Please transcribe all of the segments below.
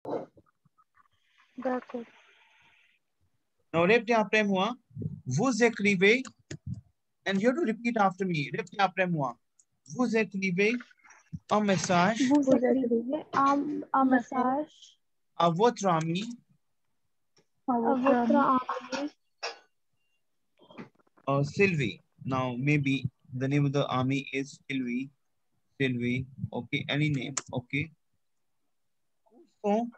D'accord. Now, répétez après moi. Vous écrivez, and you have to repeat after me. Répétez après moi. Vous écrivez un message Vous écrivez un message à votre ami à votre ami Sylvie. Now, maybe the name of the army is Sylvie. Sylvie. Okay, any name. Okay. So,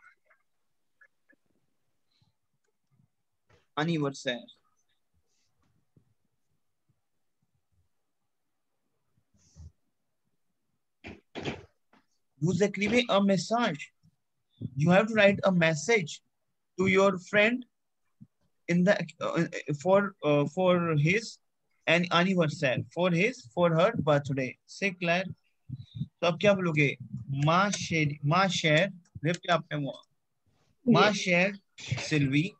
anniversaire. Vous écrivez un message. You have to write a message to your friend in the for his an anniversary, for her birthday. C'est clair? तो अब क्या बोलोगे? Ma chère, répétez après moi. Ma chère Sylvie.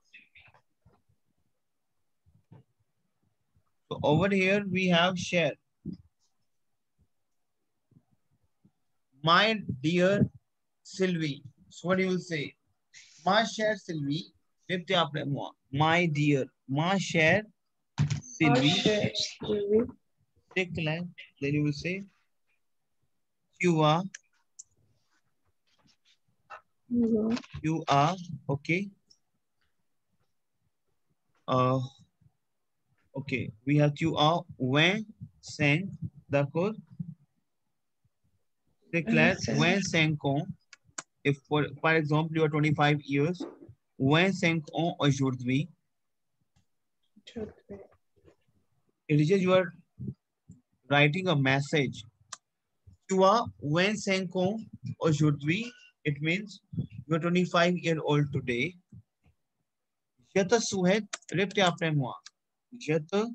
So over here we have share. My dear Sylvie. So what do you say? Ma chère Sylvie. Répétez après moi. My dear. Ma chère Sylvie. C'est clair? Then you will say you are. You are okay. Okay, we have tu as 25, d'accord? C'est clair? 25 ans. If for example you are 25 years, 25 ans aujourd'hui. It is just you are writing a message. Tu as 25 ans aujourd'hui. It means you are 25-year-old today. Je te souhaite, répétez après moi. Je te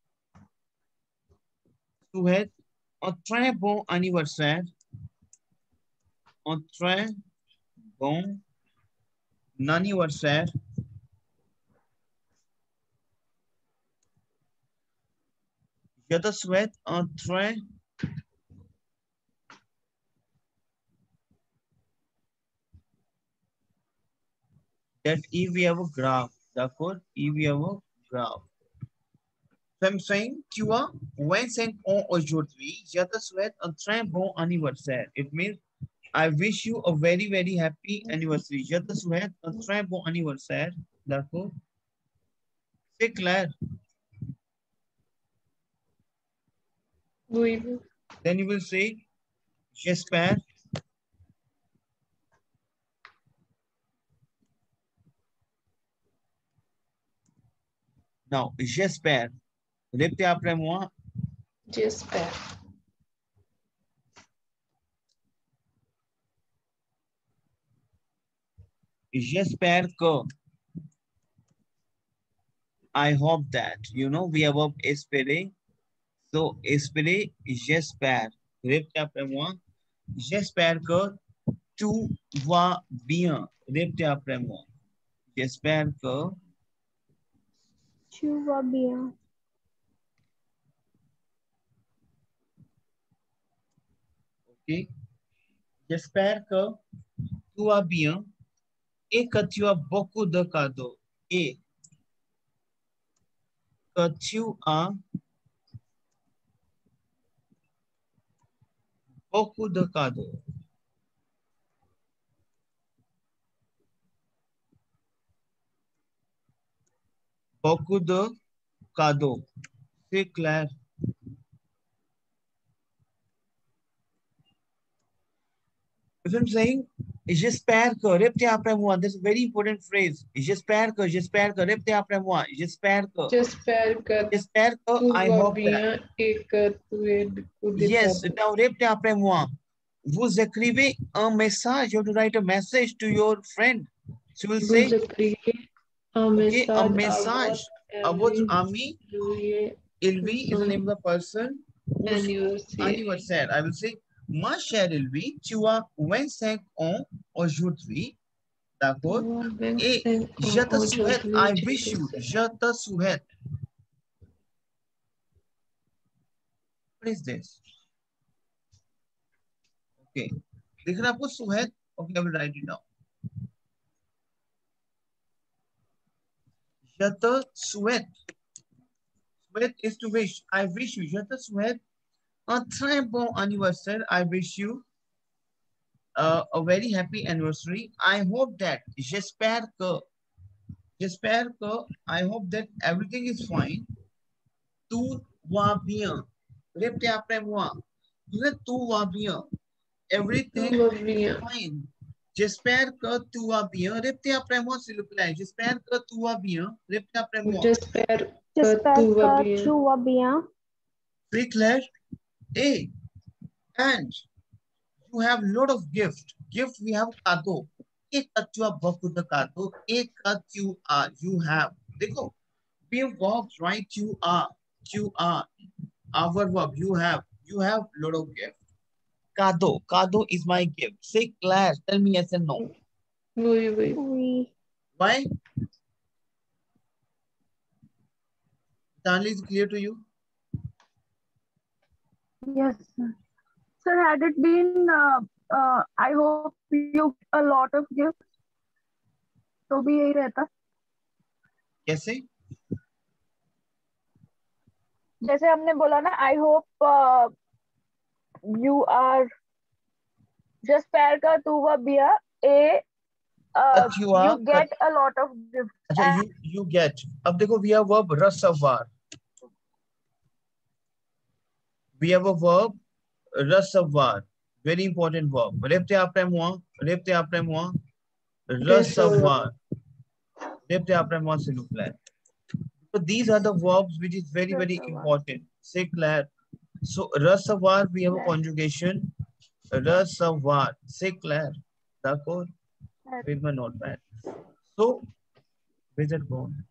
souhaite un très bon anniversaire. Un très bon anniversaire. Je te souhaite un très that if we have a graph, d'accord? If we have a graph. So I'm saying, tu as 25 ans aujourd'hui. Je te souhaite un très bon anniversaire. It means I wish you a very, very happy anniversary. Je te souhaite un très bon anniversaire. D'accord? C'est clair? Oui. Then you will say, j'espère. Now, j'espère. Répétez après moi. J'espère. J'espère que. I hope that. You know, we have espérer. So, espérer, j'espère. Répétez après moi. J'espère que tout va bien. Répétez après moi. J'espère que tu vas bien. ok. J'espère que tout va bien et que tu as beaucoup de cadeaux. Et que tu as beaucoup de cadeaux. Beaucoup de cadeaux. C'est clair. If I'm saying, j'espère que, répétez après moi. This is a very important phrase. J'espère que, répétez après moi. J'espère que. J'espère que I tout va hope that. bien et que tu aies beaucoup de Yes, cadeaux. now répétez après moi. Vous écrivez un message. You have to write a message to your friend. So you will say, Vous écrivez un okay, a message message à votre ami. Juillet Ilvi is the name of the person whose anniversaire. anniversaire. I will say, ma chère Ilvi, tu as 25 ans aujourd'hui. D'accord? Et je te souhaite, I wish you, je te souhaite. What is this? Okay. दिख रहा है आपको सुहैद? Okay, I will write it down. Je te souhaite. Souhaite is to wish. I wish you. Je te souhaite un très bon anniversaire. I wish you a very happy anniversary. I hope that. J'espère que. I hope that everything is fine. Tout va bien. Répétez après moi. Tout va bien. Everything Tout va is bien. fine. J'espère que tout va bien. Répétez après moi, s'il vous plaît. J'espère que tout va bien. Répétez après moi. J'espère que J'espère tout va que bien. tout va bien. Très clair. Et, and you have lot of gift. Gift we have cadeau. एक का tu as beaucoup de cadeau. एक का tu as, you have. देखो, we have verbs, right? You are. Our verb, you have lot of gift. Kado is my gift. Say Claire, tell me yes and no. Oui, oui. Oui. Why? Stanley, is clear to you? Yes, sir. Sir, had it been, I hope you get a lot of gifts, तो भी यही रहता. कैसे? जैसे हमने बोला ना, I hope you are. j'espère que tout va bien et you get a lot of gifts. अच्छा, you get. अब देखो, we have verb रसवार. We have a verb रसवार. Very important verb. Répétez après moi. Recevoir. Répétez après moi, s'il vous plaît. So these are the verbs which is very, very important. Say Claire. So recevoir, we have a conjugation. Recevoir. Say Claire. D'accord? With my notepad. So, where's it gone?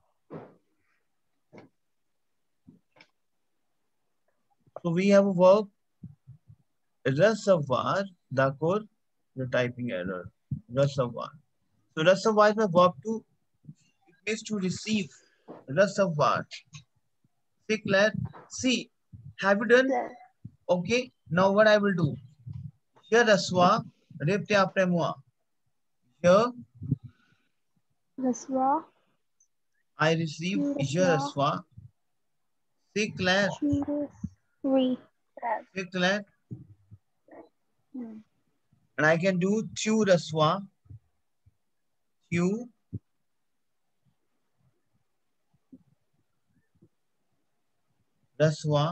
So we have a verb recevoir. D'accord? The typing error. Recevoir. So recevoir is a verb to, it is to receive. Recevoir. Say Claire. See, have you done? Okay. Now what I will do? Je reçois. Répétez après moi. Je reçois. I receive. Je reçois. C'est clair. Oui. C'est clair. And I can do tu reçois. Tu reçois.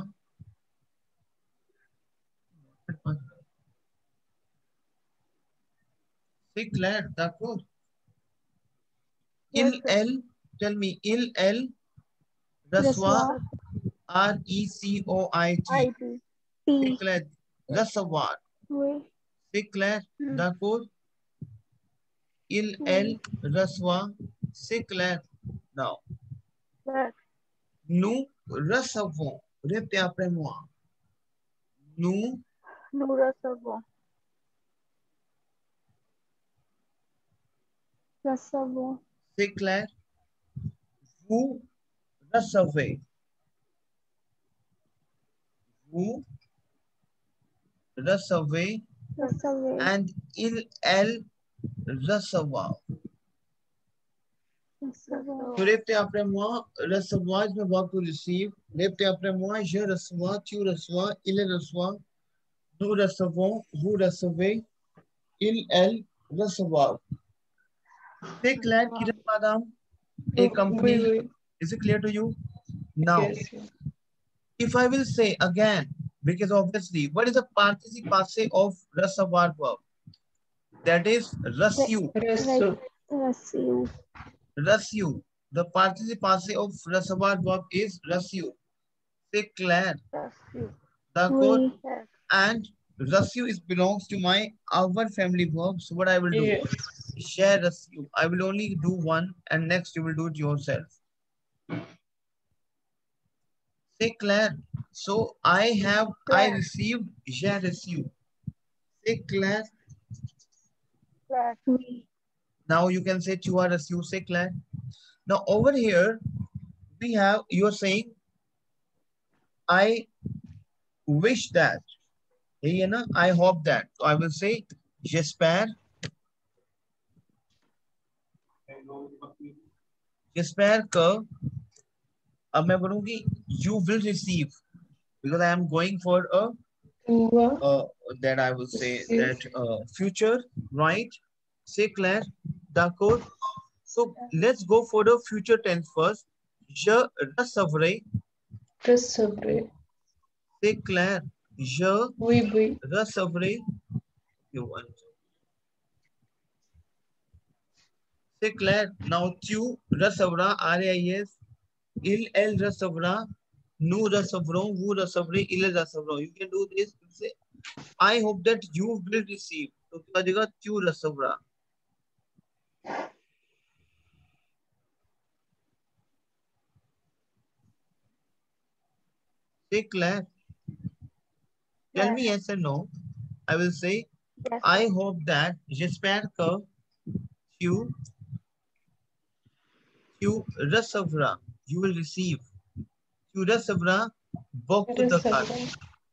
C'est clair, d'accord. Il, elle, tell me, il, elle, reçoit, R-E-C-O-I-T. C'est clair, recevoir. Oui. C'est clair, d'accord. Il, elle, reçoit, c'est clair. Now, nous recevons. Répétez après moi. Nous recevons. Recevons. C'est clair. Vous recevez. Vous recevez. And il, elle recevoir. So répétez après moi. Recevoir is my verb to receive. Répétez après moi. Je reçois, tu reçois, il reçoit. Nous recevons, vous recevez, il, elle recevoir. C'est clair, Kiran madam? A company. Is it clear to you? Now, Yes. if I will say again, because obviously, what is the participe passé of recevoir verb? That is reçu. Reçu. Reçu. The participe passé of recevoir verb is reçu. C'est clair. D'accord? And reçu is belongs to our family verb. So what I will do? Share reçu. I will only do one and next you will do it yourself. C'est clair. So I received, j'ai reçu. C'est clair. Now you can say tu as reçu. C'est clair. Now over here we have, you're saying I wish that. I hope that. So I will say j'espère. J'espère que अब मैं बोलूंगी you will receive because I am going for a Tu vas that I will say receive. that future, right? C'est clair, d'accord. So let's go for the future tense first. Je recevrai, Recevoir. c'est clair. Je Oui, oui. recevrai. You want. C'est clair. Now tu recevras, R-A-I-S. Il, elle recevra. Nous recevrons, vous recevrez, ils recevront. You can do this. Say, I hope that you will receive. तो क्या देगा? Tu recevras. C'est clair. Tell me yes or no. I will say, Yes, I sir. hope that, j'espère que tu recevras, you will receive. Tu recevras beaucoup de cadeaux. Recevoir.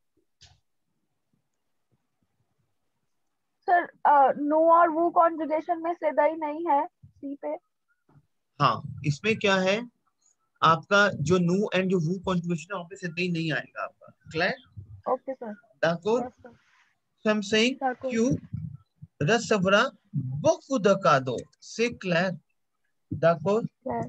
Sir no और वो conjugation में सीधा ही नहीं है सी पे. हाँ, इसमें क्या है? आपका जो नु एंड जो वू कॉन्जुगेशन है वहां पे सीधा ही नहीं आएगा आपका. Clear? Okay sir. D'accord? Yes sir. So I'm saying, D'accord. tu recevras beaucoup de cadeaux. C'est clair? D'accord? Yes.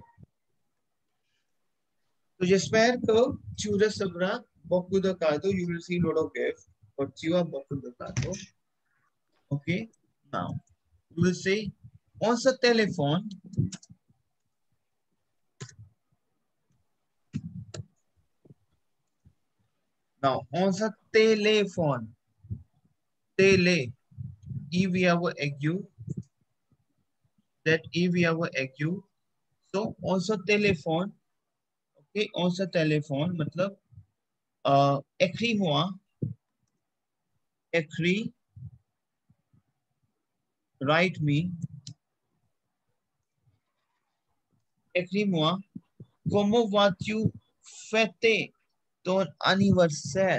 तो j'espère que tu recevras beaucoup de cadeaux. You will receive a lot of gifts. But tu as beaucoup de cadeaux. Okay? Now, you will say, on ce téléphone, now, on ce téléphone, télé, if we have a ague, that if we have a ague, so on ce téléphone, okay, on ce téléphone, मतलब, écris-moi, écris, write me, écris-moi, comment vas-tu fêter ton anniversaire?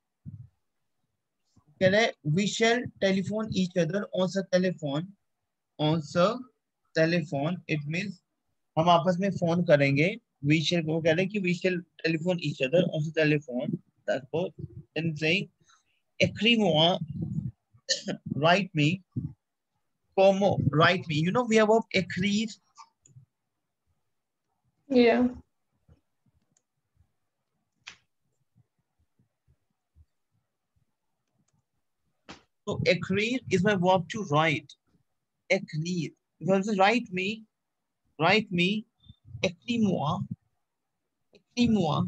कह रहे we shall telephone each other on the telephone. On the telephone it means हम आपस में phone करेंगे. We shall वो कह रहे कि we shall telephone each other on the telephone. Therefore, then saying écris-moi, write me, como, write me. You know we have of écrire. Yeah. So écrire is my verb to write. Écrire. If I say write me, écris-moi, écris-moi.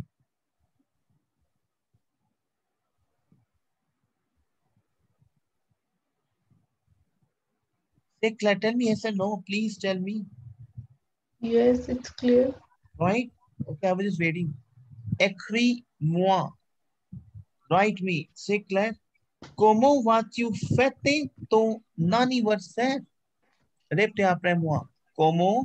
Say, tell me yes or no, please tell me. Yes, it's clear. Right? Okay, I was just waiting. Écris-moi. Write me. C'est clair? Comment vas-tu fêter ton anniversaire? Répétez après moi. Comment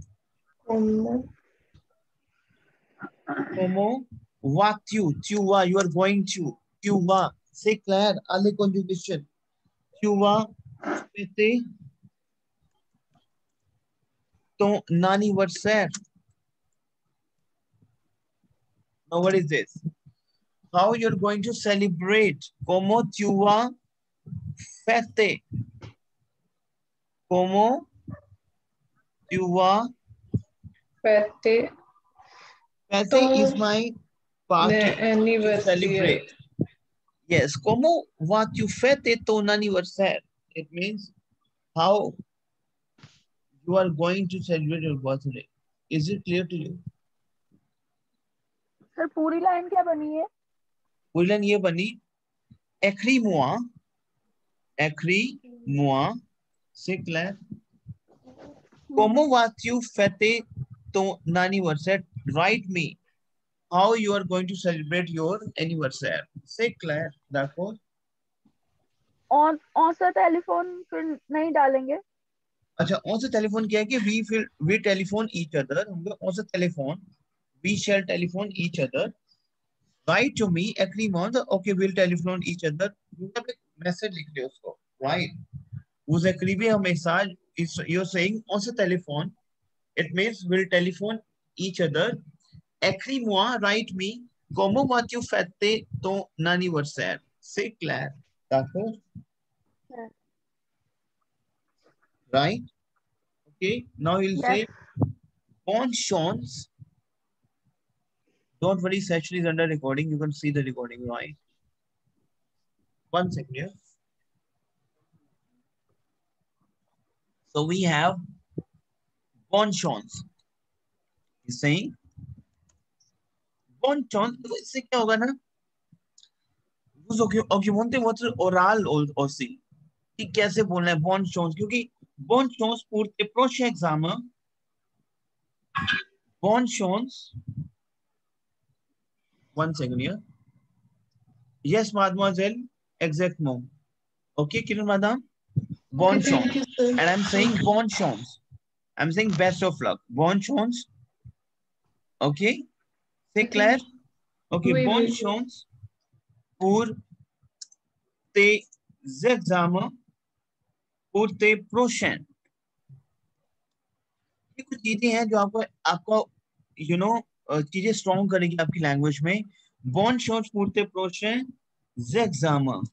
vas-tu? Tu vas, you are going to. Tu vas. C'est clair? Allez, conjugation. Tu vas fêter ton anniversaire. Now, what is this? How you're going to celebrate? Como tu vas fêter? Como tu vas Fêter fêter is my party to anniversary. celebrate. Yes, como vas-tu fêter ton anniversaire? It means how you are going to celebrate your birthday. Is it clear to you? Sir पूरी line क्या बनी है? पूरी line ये बनी, écris-moi, c'est clair? Comment vas-tu fêter ton anniversaire? Write me how you are going to celebrate your anniversary. C'est clair? D'accord? ऑन सा telephone फिर नहीं डालेंगे? अच्छा, on the telephone क्या है कि we telephone each other. हम लोग on the telephone, we shall telephone each other. Write to me, agree on the okay, we'll telephone each other. Message लिख ले उसको. Right? उस agree भी हमेशा you're saying on the telephone. It means we'll telephone each other. Écris-moi, write me. Como vas-tu fêter ton anniversaire? C'est clair. D'accord? Yes. Right? Okay. Now you'll Yes. say bonne chance. Don't worry, session is under recording. You can see the recording, right? 1 second here. So we have bonne chance. He's saying bonne chance. इससे क्या होगा ना? Occupancy what's oral aussi. कि कैसे बोलना है bonne chance क्योंकि bonne chance pour tes prochains examens. Bonne chance. 1 second here. Yes, mademoiselle. Exactement. Okay, Kiran madam. Bonne Okay, thank chance. you, sir. And I'm saying bonne chance. I'm saying best of luck. Bonne chance. Okay. C'est Okay. clair? Okay, Oui, bonne oui. chance pour tes examens, pour tes prochains. ये कुछ चीजें हैं जो आपको आपको you know चीजें strong करेगी आपकी लैंग्वेज में. Bonne chance pour tes prochains examens.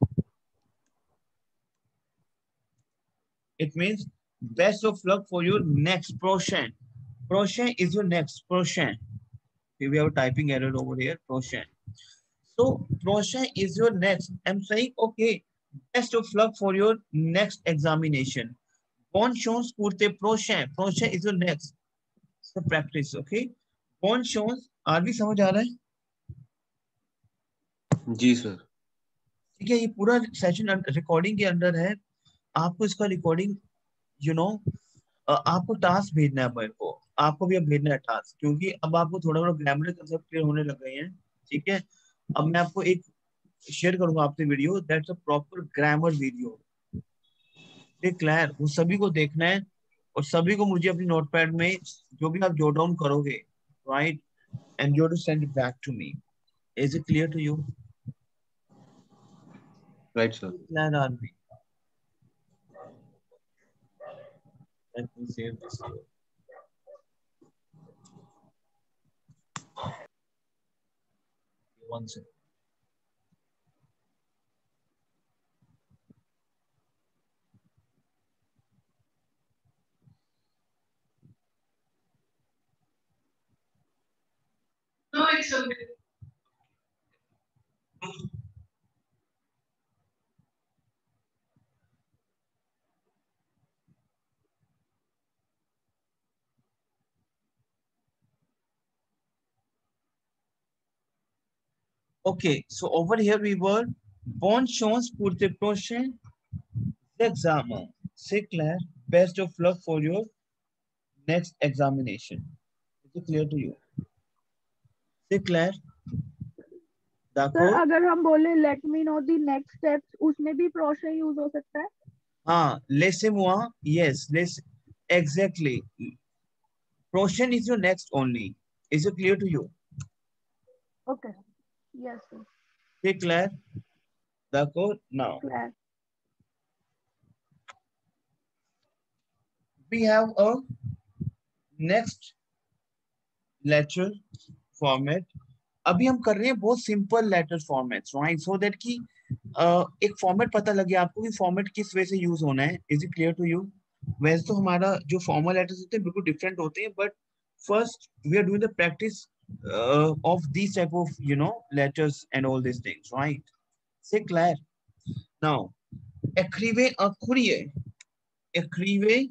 It means best of luck for your next prochain. Prochain is your next prochain. We have a typing error over here. Prochain. So prochain is your next. I'm saying okay. Best of luck for your next examination. Bonne chance pour tes prochains. Prochain is your next. So practice, okay? Bonne chance. आज भी समझ आ रहा है? जी sir. ठीक है, ये पूरा सेशन रिकॉर्डिंग के अंदर है. आपको इसका रिकॉर्डिंग आपको टास्क भेजना है मेरे को. आपको भी अब भेजना है टास्क क्योंकि अब आपको थोड़ा थोड़ा ग्रामर कंसेप्ट क्लियर होने लग गए हैं. ठीक है, अब मैं आपको एक शेयर करूंगा आपसे video. That's a proper grammar video. Clear? वो सभी को देखना है और सभी को मुझे अपनी नोटपैड में जो भी आप जोट डाउन करोगे, right, and you to send it back to me. Is it clear to you? Right sir. Clear RB. Let me save this here. One second. No, it's okay. Okay, so over here we were bonne chance pour tes prochains examens. C'est clair? Best of luck for your next examination. Is it clear to you? C'est clair? Sir D'accord? अगर हम बोले let me know the next steps उसमें भी process use हो सकता है. हाँ, laissez-moi. Yes, exactly. Prochain is your next only. Is it clear to you? Okay. Yes sir. C'est clair? D'accord? Now clear. we have a next letter format. अभी हम कर रहे हैं बहुत simple letter formats, right, so that कि एक format पता लगे आपको कि फॉर्मेट किस वे से यूज होना है. Is it clear to you? वैसे तो हमारा जो फॉर्मल लेटर्स होते हैं बिल्कुल डिफरेंट होते हैं, but first we are doing the practice of these type of letters and all these things, right? C'est clair? Now écrivez un courrier. Écrivez.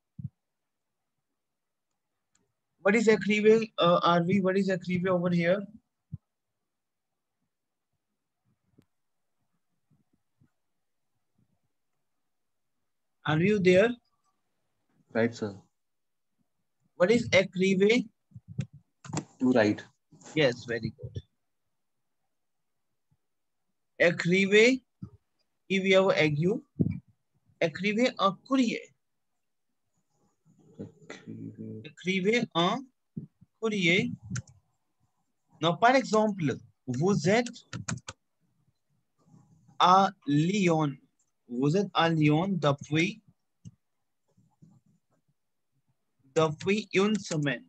What is écrivez? Arvi, what is écrivez over here? Are you there? Right sir. What is écrivez? To write. Yes, very good. Écrivez. If we have ague. Écrivez un courrier. Écrivez un courrier. Now, par exemple, vous êtes à Lyon. Vous êtes à Lyon depuis darf ich uns men.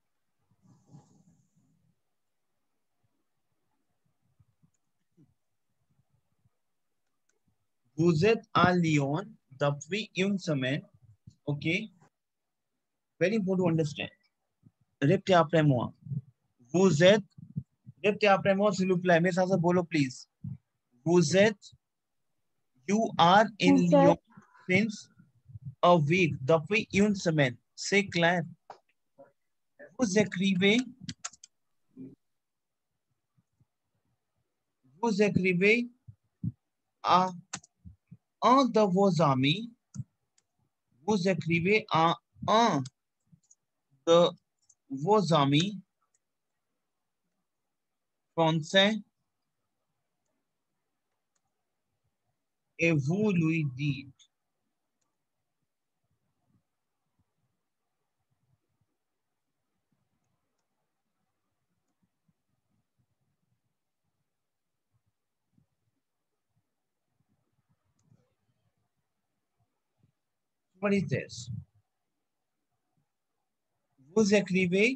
Vous êtes à Lyon depuis une semaine. Okay. Very important to understand. Répétez après moi. Vous êtes. Répétez après moi, s'il vous plaît. मेरे साथ बोलो, please. Vous êtes. You are in Vous Lyon êtes since a week. Depuis une semaine. C'est clair. Vous écrivez. Vous écrivez à un de vos amis. Vous écrivez à un de vos amis français et vous lui dites. What is this? Vous écrivez,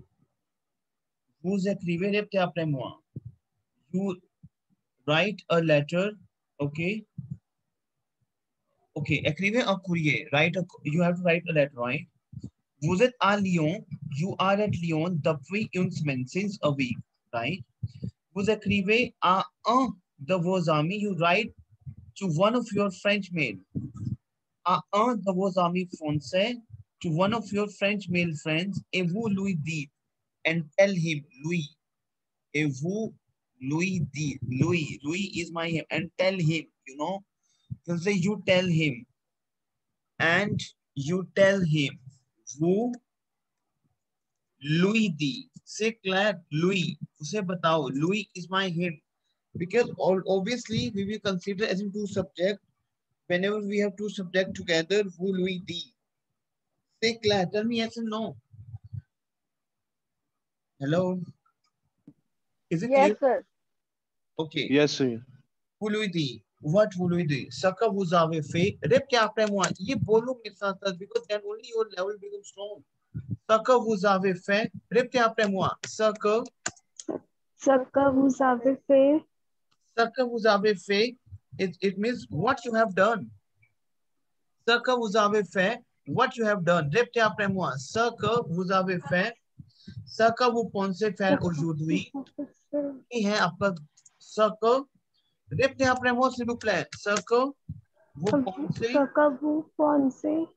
répétez après moi. You write a letter, okay? Okay, écrivez un courrier. You have to write a letter, right? Vous êtes à Lyon, you are at Lyon depuis une semaine, since a week, right? Vous écrivez à un de vos amis, you write to one of your French mail. À un de vos amis français, to one of your French male friends, et vous lui dites, and tell him, lui, et vous lui dites, lui is my name, and tell him, you know, you say you tell him, and you tell him, vous lui dites, c'est clair, lui, उसे बताओ, lui is my hint, because obviously we will consider as in two subjects, whenever we have two subjects together, vous lui dites. C'est clair, tell me yes and no. Hello? Is it Yes, clear? sir. Okay. Yes, sir. Vous lui dites. What vous lui dites? Ce que vous avez fait. Répétez après moi. ये बोलो मेरे साथ because then only your level becomes strong. Ce que vous avez fait. Répétez après moi. Ce que vous avez fait. Ce que vous avez fait. It means what you have done. Ce que vous avez fait. What you have done. Répétez après moi. Ce que vous avez fait. Ce que vous pensez faire aujourd'hui. ये है आपका ce que. Répétez après moi s'il vous plaît. Ce que vous pensez. Ce que vous pensez.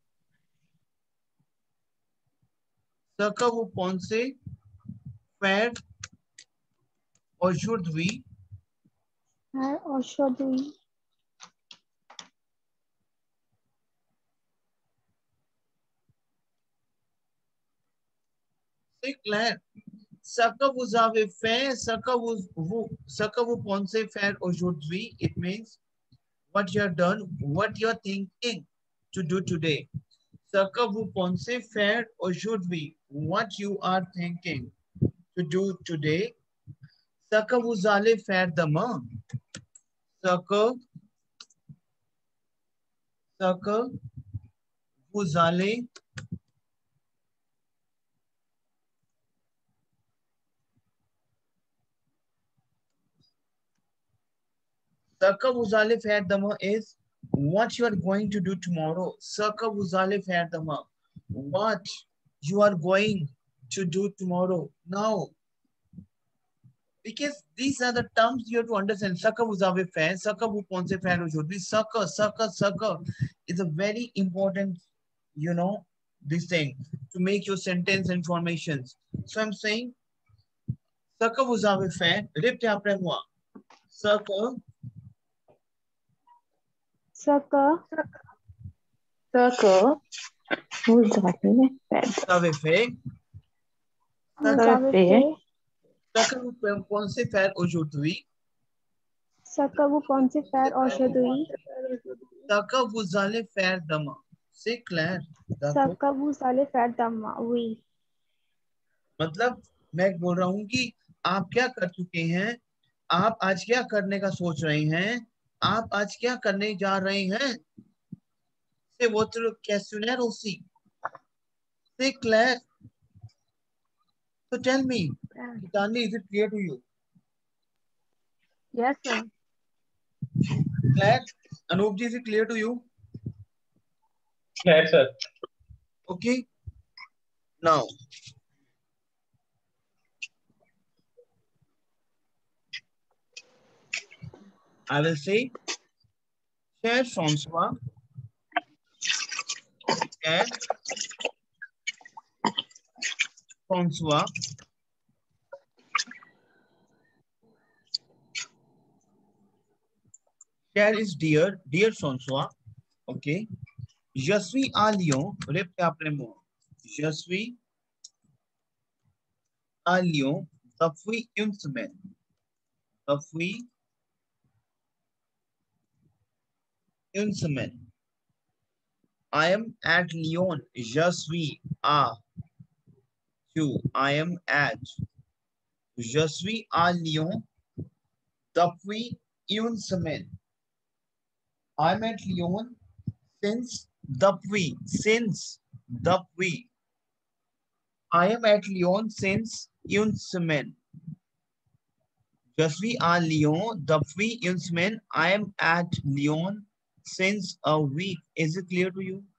Ce que vous pensez faire aujourd'hui. Aujourd'hui. C'est clair. Ce que vous avez fait, ce que vous pensez faire aujourd'hui, it means what you have done, what you're thinking to do today. Ce que vous pensez faire aujourd'hui, what you are thinking to do today. Ce que vous allez faire demain. Ce que vous allez Ce que vous allez faire demain is what you are going to do tomorrow. Ce que vous allez faire demain. What you are going to do tomorrow. Now, because these are the terms you have to understand. Ce que vous avez fait, ce que vous pensez faire aujourd'hui. Ce que is a very important, you know, this thing to make your sentence and formations. So I'm saying, ce que vous avez fait, répétez après moi. Ce que Ce que vous avez fait. vous avez fait. Ce que vous pensez faire aujourd'hui. Ce que vous pensez faire aujourd'hui. Ce que vous allez faire demain. C'est clair. Ce que vous allez faire demain. Oui. मतलब मैं बोल रहा हूँ कि आप क्या कर चुके हैं, आप आज क्या करने का सोच रहे हैं, आप आज क्या करने जा रहे हैं. C'est votre questionnaire aussi. Say Claire. So tell me, Gitanjali, is it clear to you? Yes, sir. Claire, Anoopji, is it clear to you? Yes, sir. Okay. Now, I will say, cher François, cher François, cher is dear, dear François. Okay. Je suis à Lyon. Répétez après moi. Je suis à Lyon depuis une semaine. Depuis une semaine. I am at Lyon. Je suis à. I am at. Je suis à Lyon depuis une semaine. I'm at Lyon since depuis. I am at Lyon since une semaine. Je suis à Lyon depuis une semaine. I am at Lyon since a week. Is it clear to you?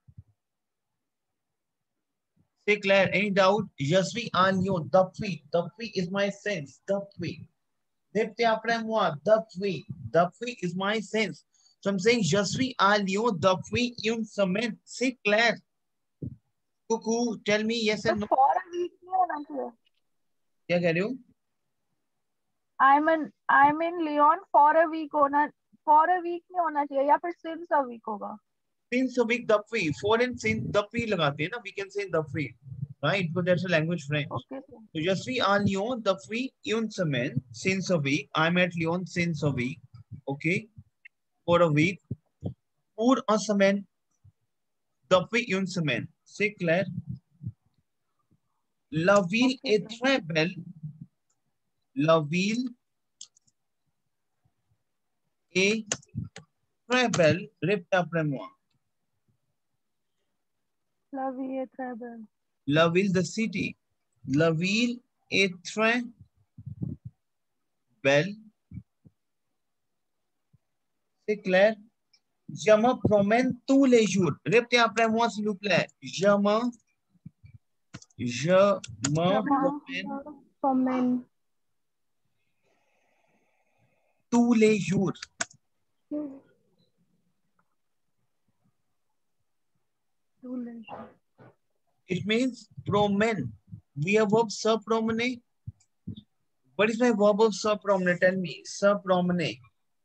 Say Claire, any doubt? Je suis à Lyon depuis. Depuis is my sense. Depuis. Répétez après moi. Depuis. Depuis is my sense. So I'm saying je suis à Lyon depuis une semaine. Say Claire. Cuckoo, tell me yes and no. For a week नहीं होना चाहिए. क्या कह रहे हो? I'm in Lyon for a week नहीं होना चाहिए या फिर since a week होगा. Since a week depuis. For and since depuis लगाते हैं ना. We can say depuis. Right? But that's a language French. Okay, sir. So je suis à Lyon depuis une semaine. Since a week. I'm at Lyon since a week. Okay. For a week. Pour un semaine. Depuis une semaine. C'est clair? La ville est très belle. La ville est très belle. Répétez après moi. La vie est très belle. La ville, the city. La ville est très belle. C'est clair? Je me promène tous les jours. Répétez après moi, s'il vous plaît. Je me Comment. tous les jours. It means promène. We have verb se promener. What is my verb of se promener? Tell me. Se promener.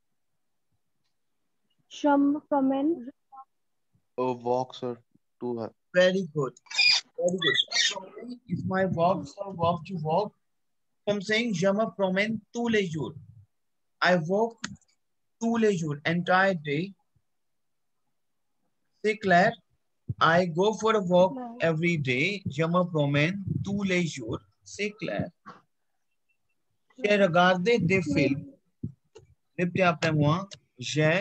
Sham promène. Walk, sir. To Very good. Very good. Promener is my verb. So verb to walk. So I'm saying je me promène tous les jours. I walk tous les jours, entire day. C'est clair? I go for a walk every day. Je me promène tous les jours. C'est clair? J'ai regardé des films. Répétez après moi. J'ai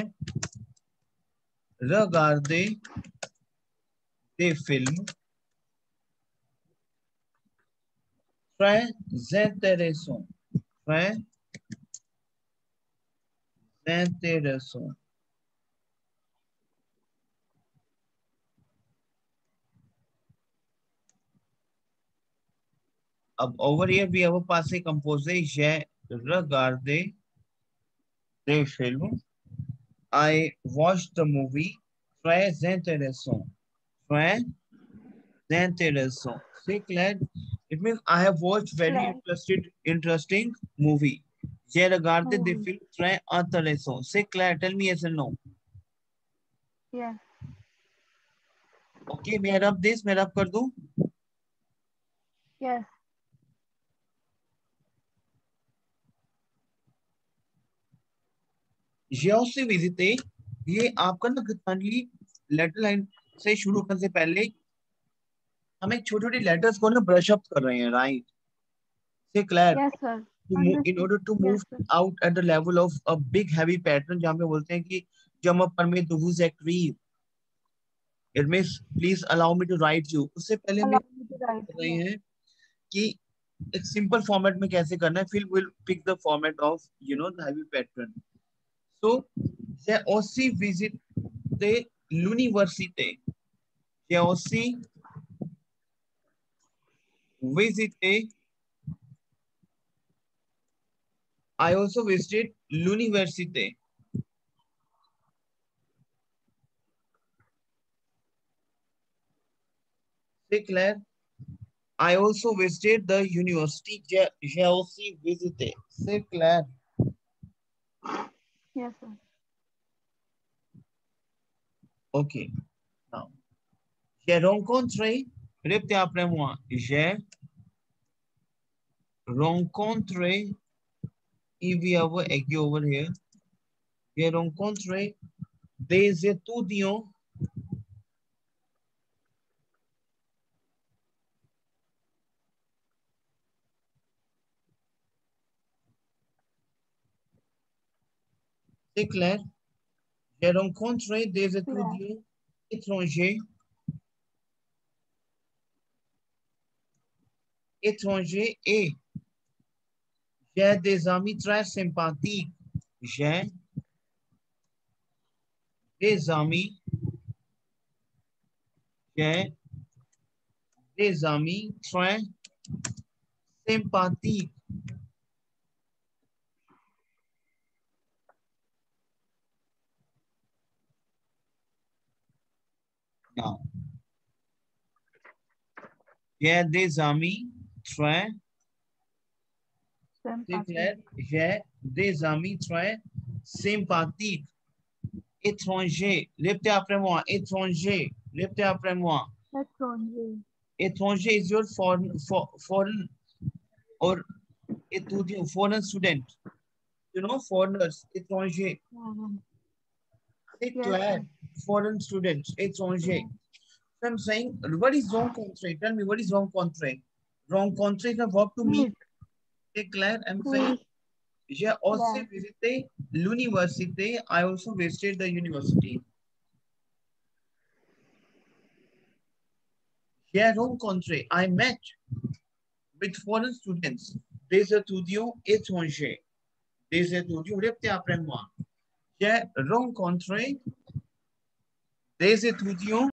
regardé des films très intéressants. Très intéressant. अब over here we have a passé composé. J'ai regardé des films. I watched the movie. Très intéressant. Très intéressant. C'est clair? It means I have watched very interesting movie. J'ai regardé des films très intéressants. C'est clair? Tell me yes or no. Yes. Okay, मैं rub this, मैं rub कर दूं? Yes. J'ai aussi visité. ये आपका ना Geetanjali letter line से शुरू करने से पहले हम एक छोटी-छोटी लेटर्स को ना ब्रश अप कर रहे हैं, राइट? से clear? Yes, sir. In order to move out at the level of a big heavy pattern, जहाँ पे बोलते हैं कि je me permets de vous écrire. It means please allow me to write you. उससे पहले हमें कर रहे हैं कि एक सिंपल फॉर्मेट में कैसे करना है, फिर will pick the format of the heavy pattern. So j'ai aussi visité l'université. J'ai aussi visité. I also visited l'université. C'est clair? I also visited the university. J'ai aussi visité. C'est clair? Yes, sir. Okay. Now, j'ai rencontré. Répétez après moi. J'ai rencontré. If we have a egg over here. J'ai rencontré des étudiants. C'est clair? J'ai rencontré des étudiants étrangers. Étrangers et j'ai des amis très sympathiques. J'ai des amis. J'ai des amis très sympathiques. Now, j'ai des amis très. C'est clair? J'ai des amis très sympathiques. Étranger. Répétez après moi. Étranger. Répétez après moi. Étranger. Étranger is your foreign or étudiant, foreign student. You know, foreigners, étranger. C'est clair. Foreign students, étranger. So I'm saying, what is rencontre? Tell me, what is rencontre? Rencontre is a verb to meet. C'est clair? I'm saying, j'ai aussi visité l'université. I also visited the university. J'ai rencontré. I met with foreign students. Des étudiants étrangers. Des étudiants, répétez après moi. J'ai rencontré des étudiants